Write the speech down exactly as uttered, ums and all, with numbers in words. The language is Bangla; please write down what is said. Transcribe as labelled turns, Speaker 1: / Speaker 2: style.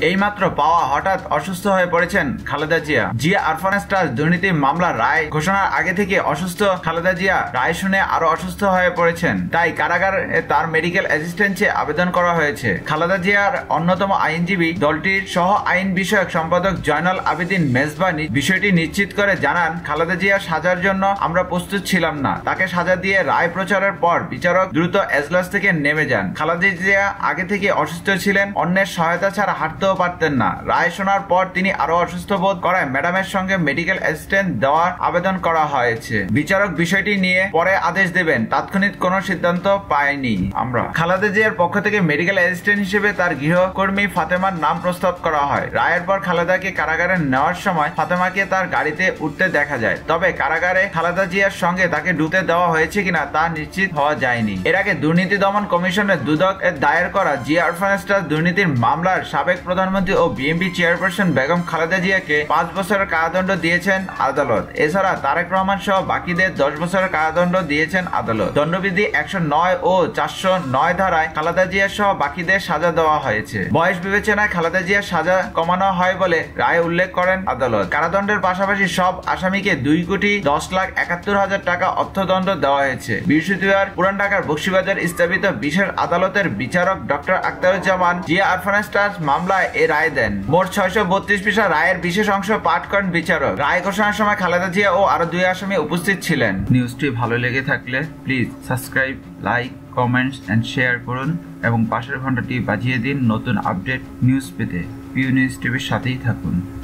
Speaker 1: এইমাত্র পাওয়া হঠাৎ অসুস্থ হয়ে পড়েছেন খালেদা জিয়া। জিয়া আরফানেজ ট্রাস্ট দুর্নীতি মামলার রায় ঘোষণার আগে থেকে অসুস্থ খালেদা জিয়া রায় শুনে আরো অসুস্থ হয়ে পড়েছেন। তাই কারাগারে তার মেডিকেল অ্যাসিস্ট্যান্ট চেয়ে আবেদন করা হয়েছে। খালেদা জিয়ার অন্যতম আইনজীবী দলটির সহ আইন বিষয়ক সম্পাদক জয়নাল আবেদিন মেজবা বিষয়টি নিশ্চিত করে জানান, খালেদা জিয়ার সাজার জন্য আমরা প্রস্তুত ছিলাম না। তাকে সাজা দিয়ে রায় প্রচারের পর বিচারক দ্রুত এজলাস থেকে নেমে যান। খালেদা জিয়া আগে থেকে অসুস্থ ছিলেন, অন্যের সহায়তা ছাড়া হাঁটতেও পারতেন না। রায় শোনার পর তিনি আরো অসুস্থ বোধ করায় ম্যাডামের সঙ্গে মেডিকেল অ্যাসিস্ট্যান্ট দেওয়ার আবেদন করা হয়েছে। বিচারক বিষয়টি নিয়ে পরে আদেশ দেবেন, তাৎক্ষণিক কোনো সিদ্ধান্ত পায়নি আমরা। খালেদা জিয়ার পক্ষ থেকে মেডিকেল অ্যাসিস্ট্যান্ট হিসেবে তার গৃহকর্মী ফাতেমার নাম প্রস্তাব করা হয়। রায়ের পর খালেদাকে কারাগারে নেওয়ার সময় ফাতেমাকে তার গাড়িতে উঠতে দেখা যায়। তবে কারাগারে খালেদা জিয়ার সঙ্গে তাকে ঢুকতে দেওয়া হয়েছে কিনা তা নিশ্চিত হওয়া যায়নি। এর আগে দুর্নীতি দমন কমিশনের দুদক দায়ের করা জিয়া আরফানেজ ট্রাস্ট দুর্নীতির মামলার সাবেক প্রধানমন্ত্রী ও বিএনপি চেয়ারপারসন বেগম খালেদা জিয়াকে পাঁচ বছরের কারাদণ্ড দিয়েছেন আদালত। এছাড়া তারেক রহমান সহ বাকিদের দশ বছরের কারাদণ্ড দিয়েছেন আদালত। দণ্ডবিধি একশো নয় ও চারশো নয় ধারায় খালেদা জিয়া সহ বাকিদের সাজা দেওয়া হয়েছে। বয়স বিবেচনায় খালেদা জিয়ার সাজা কমানো হয় বলে রায়ে উল্লেখ করেন আদালত। কারাদণ্ডের পাশাপাশি সব আসামিকে দুই কোটি দশ লাখ একাত্তর হাজার টাকা অর্থদণ্ড দেওয়া হয়েছে। বৃহস্পতিবার পুরান ঢাকার বকশীবাজার স্থাপিত বিশেষ আদালতের বিচারক doctor Akhtaruzzaman Zia orphanage trust মামলায় এ রায় দেন। মোট ছয়শো বত্রিশ পৃষ্ঠা রায়ের বিশেষ অংশ পাঠ করেন বিচারক। রায় ঘোষণার সময় খালেদা জিয়া ও আরো দুই আসামি উপস্থিত ছিলেন। নিউজটি ভালো লেগে থাকলে please subscribe, like, comments and share করুন এবং পাশের ঘন্টাটি বাজিয়ে দিন নতুন আপডেট নিউজ পেতে। পিউ নিউজ টিভির সাথেই থাকুন।